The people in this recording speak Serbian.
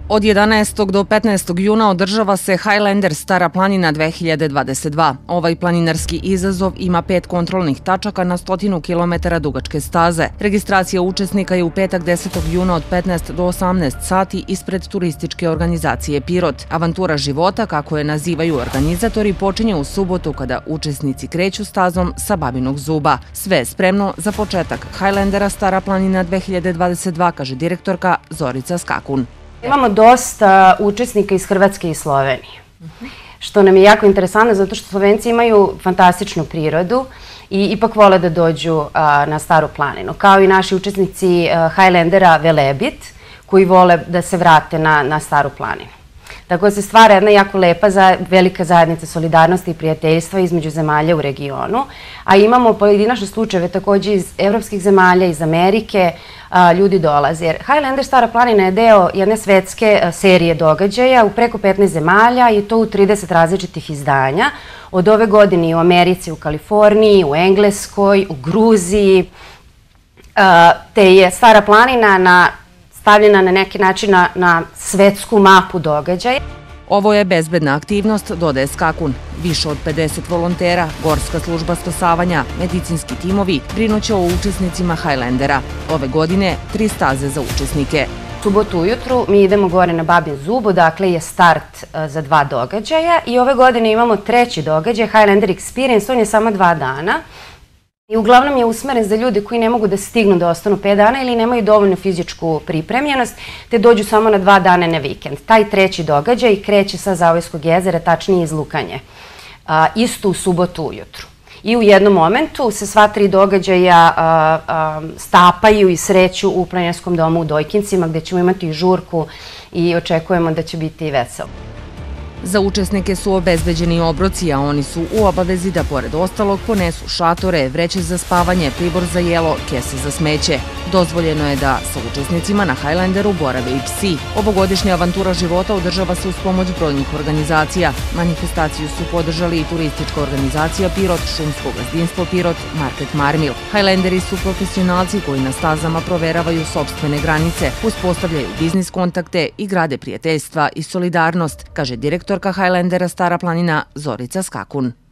Od 11. do 15. juna održava se Highlander Stara planina 2022. Ovaj planinarski izazov ima 5 kontrolnih tačaka na 100 km dugačke staze. Registracija učesnika je u petak 10. juna od 15 do 18 sati ispred turističke organizacije Pirot. Avantura života, kako je nazivaju organizatori, počinje u subotu kada učesnici kreću stazom sa Babinog zuba. Sve je spremno za početak Highlandera Stara planina 2022, kaže direktorka Zorica Skakun. Imamo dosta učesnika iz Hrvatske i Slovenije, što nam je jako interesantno zato što Slovenci imaju fantastičnu prirodu i ipak vole da dođu na Staru planinu, kao i naši učesnici Highlandera Velebit koji vole da se vrate na Staru planinu. Tako da se stvara jedna jako lepa velika zajednica solidarnosti i prijateljstva između zemalja u regionu, a imamo pojedinačne slučajeve također iz evropskih zemalja, iz Amerike, ljudi dolaze. Jer Highlander Stara planina je deo jedne svetske serije događaja u preko 15 zemalja i to u 30 različitih izdanja. Od ove godine i u Americi, u Kaliforniji, u Engleskoj, u Gruziji, te je Stara planina stavljena na neki način na svetsku mapu događaja. Ovo je bezbedna aktivnost, dodaje Skakun. Više od 50 volontera, Gorska služba spasavanja, medicinski timovi brinuće o učesnicima Highlandera. Ove godine 3 staze za učesnike. U subotu ujutru mi idemo gore na Babin zub, odakle je start za 2 događaja i ove godine imamo 3. događaj, Highlander Experience, on je samo 2 dana. I uglavnom je usmeren za ljude koji ne mogu da stignu da ostanu 5 dana ili nemaju dovoljnu fizičku pripremljenost, te dođu samo na 2 dana na vikend. Taj 3. događaj kreće sa Zaojskog jezera, tačnije iz Lukanje, isto u subotu ujutru. I u jednom momentu se sva 3 događaja stapaju i sreću u planinarskom domu u Dojkincima, gde ćemo imati žurku i očekujemo da će biti veselo. Za učesnike su obezbeđeni obroci, a oni su u obavezi da pored ostalog ponesu šatore, vreće za spavanje, pribor za jelo, kese za smeće. Dozvoljeno je da sa učesnicima na Highlanderu borave i psi. Ovogodišnja avantura života održava se uz pomoć brojnih organizacija. Manifestaciju su podržali i turistička organizacija Pirot, šumsko gazdinstvo Pirot, market Marmil. Highlanderi su profesionalci koji na stazama proveravaju sopstvene granice, uspostavljaju biznis kontakte i grade prijateljstva i solidarnost, kaže direktorka Highlandera Stara planina Zorica Skakun.